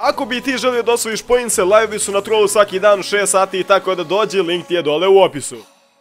Ako bi ti želio da osvojiš poinse, live-vi su na trollu svaki dan u 6 sati, tako da dođi, link ti je dole u opisu.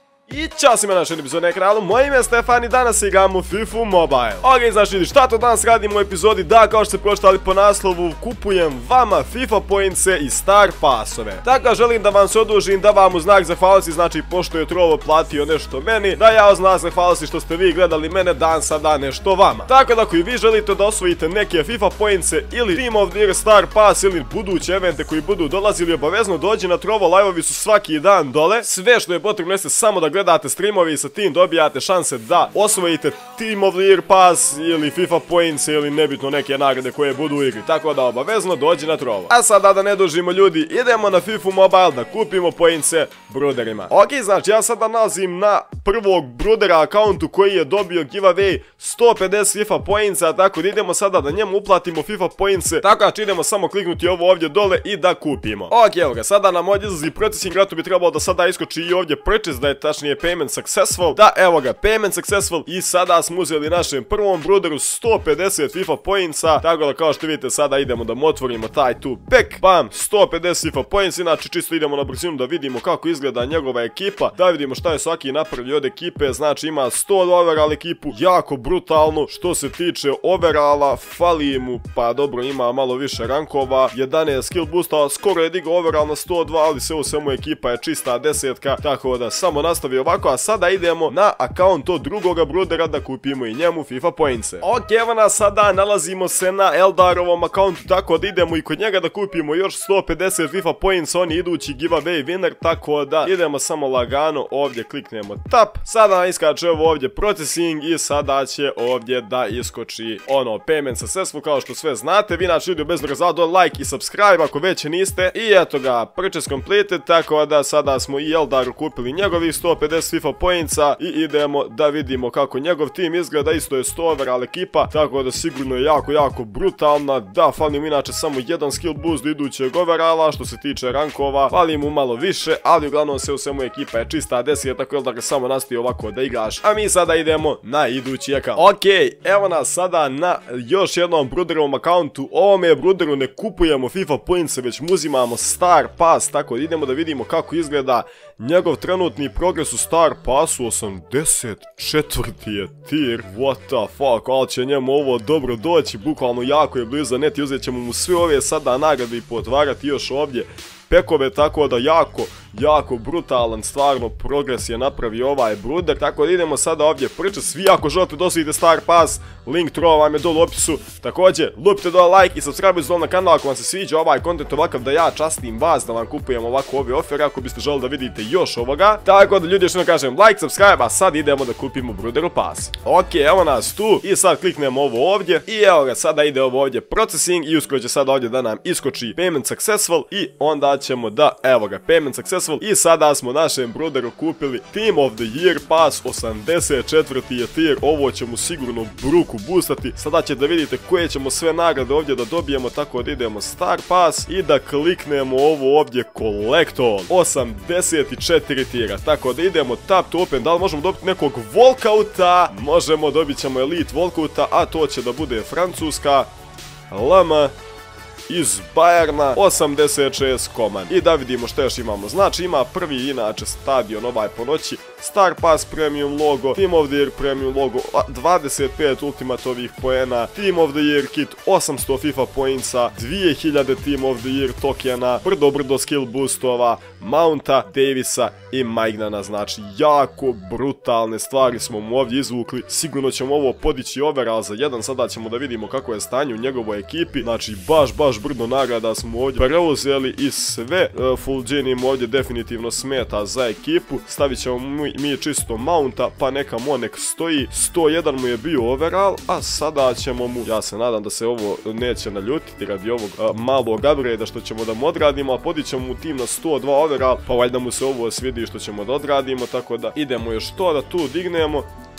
I čao svima na našem epizodi na kanalu, moje ime je Stefan i danas igramo FIFA Mobile. Ok, znači vidi šta to danas radimo u epizodi, da kao što ste pročitali po naslovu, kupujem vama FIFA pointse i star pasove. Tako želim da vam se odužim, da vam u znak zahvalnosti, znači pošto je troll platio nešto meni, da ja u znak zahvalnosti što ste vi gledali mene, dan sada nešto vama. Tako da ako i vi želite da osvojite neke FIFA pointse ili Team of the Year star pass ili buduće evente koji budu dolazili, obavezno dođi na trovo, live-ovi su svaki dan dole. Sve što je potrebno jeste samo da gledate streamovi i sa tim dobijate šanse da osvojite Team of the Year pass ili FIFA points ili nebitno neke nagrade koje budu u igri. Tako da obavezno dođi na trovo. A sada da ne dužimo ljudi, idemo na FIFA Mobile da kupimo pointse bruderima. Ok, znači ja sada nalazim na prvog brudera akauntu koji je dobio giveaway 150 FIFA pointsa, tako da idemo sada da njemu uplatimo FIFA pointse. Tako da idemo samo kliknuti ovo ovdje dole i da kupimo. Ok, evo ga, sada nam ovdje izlazi processing, zato bi trebalo da sada iskoči i ovdje purchase, da je tačnije payment successful. Da, evo ga, payment successful i sada smo uzeli našem prvom bruderu 150 FIFA pointsa. Tako da kao što vidite sada idemo da mu otvorimo taj tu pack. Bam, 150 FIFA points, inače čisto idemo na brzinu da vidimo kako izgleda njegova ekipa, da vidimo šta je svaki napravio od ekipe. Znači ima 100 overall ekipu, jako brutalno. Što se tiče overalla, fali mu, pa dobro, ima malo više rankova, 11 skill boosta, skoro je digao overall na 102, ali sve u svemu ekipa je čista desetka, tako da samo nastavi ovako. A sada idemo na akaunt od drugoga brudera da kupimo i njemu FIFA pointse. Ok, evo nas, sada nalazimo se na Eldarovom akauntu, tako da idemo i kod njega da kupimo još 150 FIFA points, on je idući giveaway winner, tako da idemo samo lagano, ovdje kliknemo tap, sada nam iskače ovo ovdje processing i sada će ovdje da iskoči ono payment successful, kao što sve znate. Vi naš video bez brzo like i subscribe ako već niste. I eto ga, purchase completed, tako da sada smo i Eldaru kupili njegovih 150 FIFA pointsa i idemo da vidimo kako njegov tim izgleda. Isto je 100 overall ekipa, tako da sigurno je jako brutalna. Da, fali mu inače samo jedan skill boost do idućeg overalla. Što se tiče rankova, fali mu malo više, ali uglavnom sve u svemu ekipa je čista desija, tako da ga samo nastavi ovako da igraš. A mi sada idemo na idući account. Ok, evo nas sada na još jednom bruderovom akauntu. Ovome bruderu ne kupujemo FIFA pointse, već mu uzimamo star pass, tako da idemo da vidimo kako izgleda njegov trenutni progres u star passu. 84. je tir, what the fuck, ali će njemu ovo dobro doći, bukvalno jako je blizu neti, uzet ćemo mu sve ove sada nagrade i potvarati još ovdje pekove, tako da jako brutalan stvarno progres je napravio ovaj bruder. Tako da idemo sada ovdje purchase. Svi ako želite da osvojite star pass, link trova vam je dole u opisu. Također lupite dole like i subscribe na kanal ako vam se sviđa ovaj kontent ovakav, da ja častim vas da vam kupujem ovako ove ofere ako biste želi da vidite još ovoga. Tako da ljudi, još jednom kažem like, subscribe, a sad idemo da kupimo bruderu pass. Ok, evo nas tu i sad kliknemo ovo ovdje i evo ga, sada ide ovo ovdje processing i uskoro će sada ovdje da nam iskoči payment successful i onda ćemo da, evo ga, payment successful. I sada smo našem bruderu kupili Team of the Year pass, 84. je tier, ovo će mu sigurno bruku boostati. Sada ćete da vidite koje ćemo sve nagrade ovdje da dobijemo, tako da idemo star pass i da kliknemo ovo ovdje collect all, 84 tiera, tako da idemo tap to open. Da li možemo dobiti nekog walkouta? Možemo, dobit ćemo elite walkouta, a to će da bude Francuska LM iz Bayerna, 86 komad. I da vidimo što još imamo. Znači ima prvi inače stadion ovaj po noći, star pass premium logo, Team of the Year premium logo, 25 ultimatovih poena, Team of the Year kit, 800 FIFA pointsa, 2000 Team of the Year tokena, brdo skill boostova, Mounta, Davisa i Magnana. Znači jako brutalne stvari smo mu ovdje izvukli. Sigurno ćemo ovo podići overall za jedan. Sada ćemo da vidimo kako je stanje u njegovoj ekipi. Znači baš brdo nagrada smo ovdje preuzeli i sve. Full Genie mu ovdje definitivno smeta za ekipu. Stavit ćemo mi čisto Mounta, pa neka Monek stoji. 101 mu je bio overall, a sada ćemo mu, ja se nadam da se ovo neće naljutiti radi ovog malog upgrade što ćemo da mu odradimo, a podićemo mu tim na 102 overall, pa valjda mu se ovo svidi što ćemo da odradimo, tako da idemo još to da tu dignemo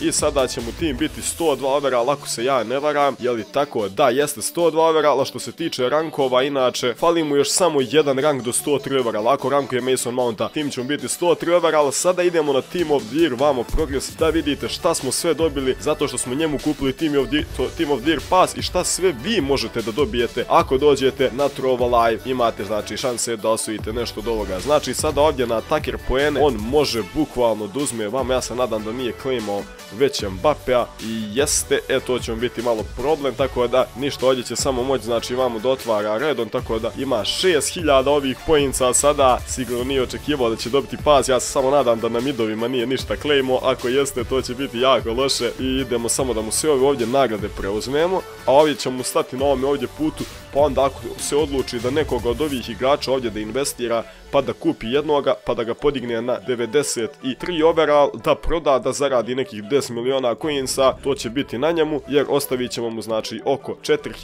i sada će mu tim biti 102 overall ako se ja ne varam, je li tako? Da, jeste 102 overall, što se tiče rankova, inače, fali mu još samo jedan rank do 103 overall, ako rankuje Mason Mounta, tim će mu biti 103 overall. Sada idemo na Team of the Year, vamo progres, da vidite šta smo sve dobili, zato što smo njemu kupili Team of the Year pass i šta sve vi možete da dobijete ako dođete na Trova Live, imate znači šanse da osvojite nešto od ovoga. Znači sada ovdje na Attacker poene, on može bukvalno da uzme vama, ja se nadam da nije claimao već Mbappea i jeste, to će vam biti malo problem, tako da ništa, ovdje će samo moći znači vamo da otvara redom, tako da ima 6000 ovih poinca, sada sigurno nije očekivao da će dobiti pas, ja se samo nadam da na midovima nije ništa claimao, ako jeste to će biti jako loše i idemo samo da mu sve ovdje nagrade preuzmemo, a ovdje ćemo mu stati na ovome ovdje putu, pa onda ako se odluči da nekoga od ovih igrača ovdje da investira, pa da kupi jednoga, pa da ga podigne na 93 overall, da proda, da zaradi nekih 10 miliona coinsa, to će biti na njemu, jer ostavit ćemo mu znači oko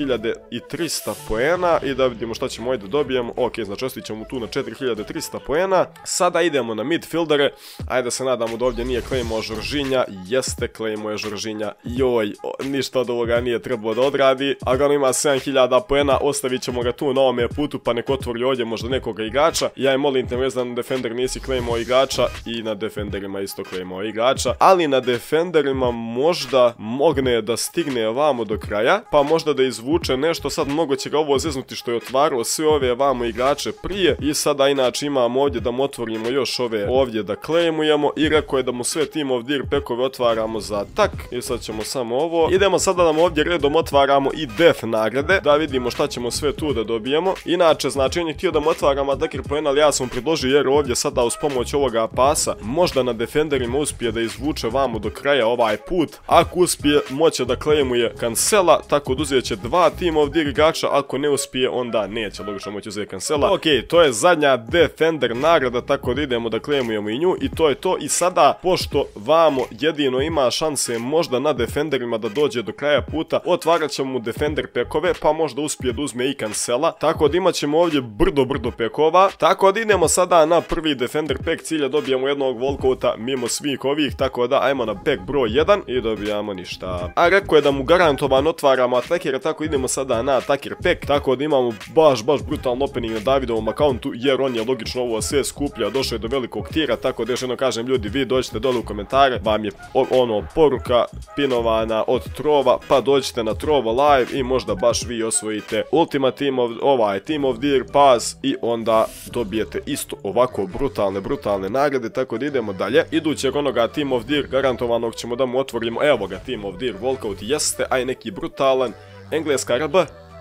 4300 poena i da vidimo šta ćemo ovdje dobijemo. Ok, znači ostavit ćemo mu tu na 4300 poena. Sada idemo na midfieldere, ajde se nadamo da ovdje nije claimao Jorginha, jeste claimao je Jorginha, joj, ništa od ovoga nije trebao da odradi, a ga ima 7000 poena, ostavit ćemo ga tu na ovome putu, pa nek otvori ovdje možda nekoga igrača. Ja molim te vezan na Defender nisi claimao igrača i na Defenderima isto claimao igrača, ali na Defenderima možda mogne da stigne vamo do kraja, pa možda da izvuče nešto, sad mnogo će ga ovo zeznuti što je otvarao sve ove vamo igrače prije i sada inače imamo ovdje da mu otvorimo još ove ovdje da claimujemo i rekao je da mu sve Team of the Year pekove otvaramo za tak i sad ćemo samo ovo, idemo sada da mu ovdje redom otvaramo i def nagrade, da vidimo šta ćemo sve tu da dobijemo. Inače znači on je htio da mu otvaramo Attacker poena, ali ja sam predložio jer ovdje sada uz pomoć ovoga pasa možda na Defenderima uspije da izvuče vamo do kraja ovaj put, ako uspije moće da claimuje Cancela, tako da uzet će 2 Team of the Year igrača, ako ne uspije onda neće logično moći uzeti Cancela. Ok, to je zadnja Defender nagrada, tako da idemo da claimujemo i nju i to je to. I sada, pošto vamo jedino ima šanse možda na Defenderima da dođe do kraja puta, otvarat ćemo mu Defender pekove, pa možda uspije da uzme i Cancela, tako da imat ćemo ovdje brdo pekova, tako da idemo sada na prvi Defender pack, cilja dobijemo jednog walkouta mimo svih ovih, tako da ajmo na pack broj 1 i dobijamo ništa. A rekao je da mu garantovano otvaramo Attackera, tako idemo sada na Attacker pack, tako da imamo baš brutalno opening na Davidovom akauntu, jer on je logično ovo sve skuplja, došao je do velikog tira, tako da još jedno kažem ljudi, vi dođete dole u komentare, vam je poruka pinovana od Trova, pa dođete na Trova Live i možda baš vi osvojite Ultimate Team of the Year pass i onda dobijete isto ovako brutalne nagrade, tako da idemo dalje. Idućeg onoga Team of the Year garantovanog ćemo da mu otvorimo, evo ga Team of the Year walkout, jeste, aj neki brutalan, engleska RB,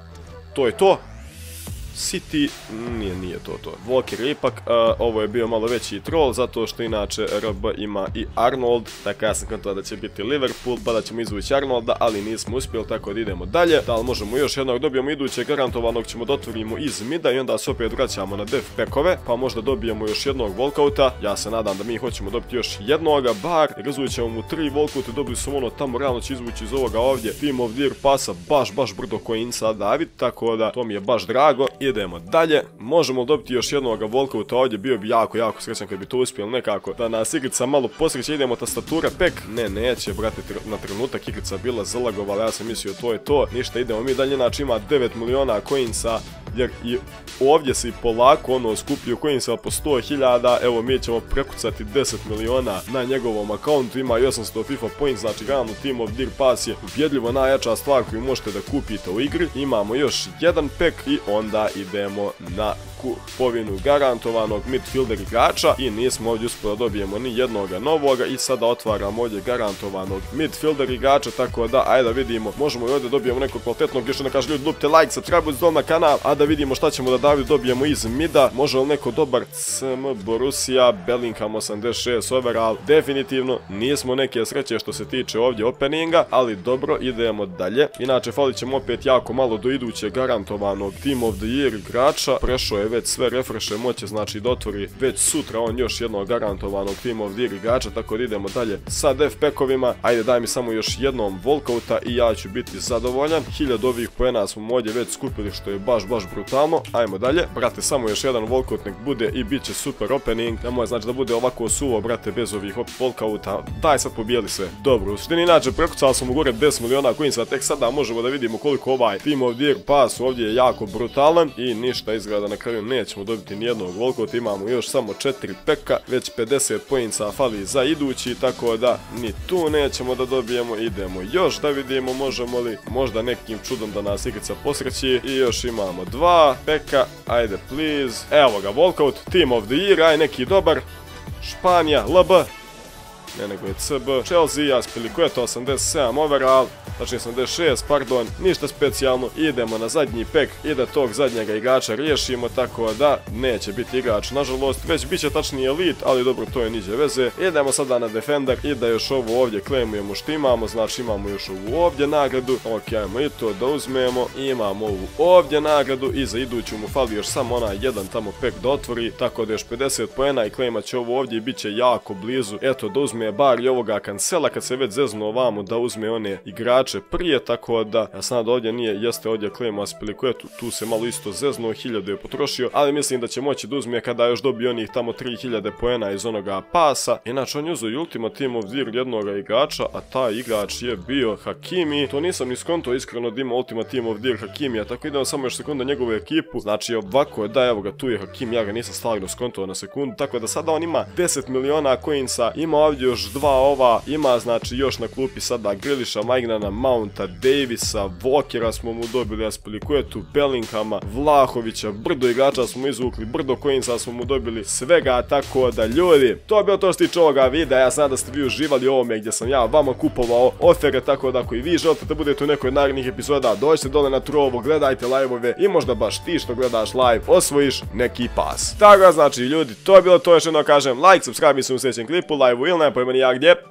to je to. City, nije to. Walker je ipak, ovo je bio malo veći troll, zato što inače RB ima i Arnold, tako ja sam kontao da će biti Liverpool, pa da ćemo izvući Arnolda, ali nismo uspjeli, tako da idemo dalje. Da li možemo još jednog, dobijemo idućeg garantovanog, ćemo da otvorimo iz mida i onda se opet vraćamo na def packove, pa možda dobijemo još jednog walkouta. Ja se nadam da mi hoćemo dobiti još jednoga, bar razvućemo mu 3 walkoute, dobili smo ono tamo, realno će izvući iz ovoga ovdje Team of the Year pasa, baš brdo coinsa David, tako da to mi je baš drago. Idemo dalje, možemo dobiti još jednog walkouta ovdje, bio bi jako srećan kad bi to uspjeli nekako da nas igrica malo posreće. Idemo tastatura pack, neće brate, na trenutak igrica bila zalagovala, ja sam mislio to je to, ništa, idemo mi dalje, znači ima 9 miliona coinsa, jer i ovdje se i polako skupljuju coinsa po 100.000, evo mi ćemo prekucati 10 miliona na njegovom akauntu, ima i 800 FIFA points, znači realno Team of the Year pass je ubjedljivo najjača stvar koju možete da kupite u igri. Imamo još jedan pack i onda idemo na kupovinu garantovanog midfielder igrača i nismo ovdje uspjeli da dobijemo ni jednoga novoga i sada otvaramo ovdje garantovanog midfielder igrača, tako da ajde da vidimo, možemo i ovdje dobijemo nekog kvalitetnog, još ne kaže ljudi, lupite like, subscribe na kanal, a da vidimo šta ćemo da David dobijemo iz mida. Može li neko dobar CM Borussia, Bellingham 86 overall, definitivno nismo neke sreće što se tiče ovdje openinga, ali dobro, idemo dalje. Inače falit ćemo opet jako malo do idućeg garantovanog Team of the Year igrača, prešao je imaju već sve refreshe, moće znači da otvori već sutra on još jednog garantovanog Team of the Year igrača, tako da idemo dalje sa def packovima. Ajde, daj mi samo još jednom walkouta i ja ću biti zadovoljan. 1000 ovih poena smo ovdje već skupili, što je baš brutalno. Ajmo dalje, brate, samo još jedan walkout nek bude i bit će super opening. Nemoj znači da bude ovako suvo, brate, bez ovih walkouta. Daj sad pobijeli se. Dobro, u suštini inače prekucali smo gore 10 miliona coinsa, tek sada možemo da vidimo koliko ovaj Team of the Year pass ovdje je jako brutalan i ništa izgleda na kraju nećemo dobiti nijednog walkouta, imamo još samo 4 peka, već 50 poinsa fali za idući, tako da ni tu nećemo da dobijemo. Idemo još da vidimo možemo li možda nekim čudom da nas igrica posreći i još imamo 2 peka, ajde please, evo ga walkout, Team of the Year, aj neki dobar, Španija, LB, ne nego je CB, Chelsea, Aspilicueta 87 overall, znači 86, pardon, ništa specijalno, idemo na zadnji pek i da tog zadnjega igrača riješimo, tako da neće biti igrač, nažalost, već bit će tačnije elite, ali dobro, to je niđe veze. Idemo sada na defender i da još ovo ovdje claimujemo što imamo, znači imamo još ovu ovdje nagradu, ok, ajmo i to da uzmemo, imamo ovu ovdje nagradu i za iduću mu fali još samo onaj jedan tamo pek da otvori, tako da još 50 poena i claimat će ovo ovdje i bit će jako blizu, eto da uzme bar i ovoga kancela kad se već zeznu ovamo da uzme one igrače prije, tako da ja sam da ovdje nije, jeste ovdje claimo Aspilicuetu, tu se malo isto zeznuo, 1000 je potrošio, ali mislim da će moći da uzme kada još dobije onih tamo 3000 poena iz onoga pasa. Inače on je uzeo Ultimate Team of the Year jednoga igrača, a taj igrač je bio Hakimi, to nisam ni skonto iskreno da ima Ultimate Team of the Year Hakimija, tako idemo samo još sekundu na njegovu ekipu, znači ovako je da, evo ga, tu je Hakimi, ja ga nisam stvarno skonto na sekundu, tako da sada on ima 10 miliona coinsa, ima ovdje još 2 ova, ima znači još na klupi sada Grealisha, Magnana, Mounta, Davisa, Walkera smo mu dobili, Aspilicuetu, Bellinghama, Vlahovića, brdo igrača smo izvukli, brdo coinsa smo mu dobili, svega, tako da ljudi, to je bilo to što tiče ovoga videa, ja znam da ste vi uživali u ovome gdje sam ja vama kupovao ofere, tako da ako i vi želite da budete u nekoj narednih epizoda, dođite dole na Trovo, gledajte live-ove i možda baš ti što gledaš live osvojiš neki pas. Tako da znači ljudi, to je bilo to, još jedno kažem, like, subscribe, mislim u sljedećem klipu, live-u ili ne pojma nijak gdje.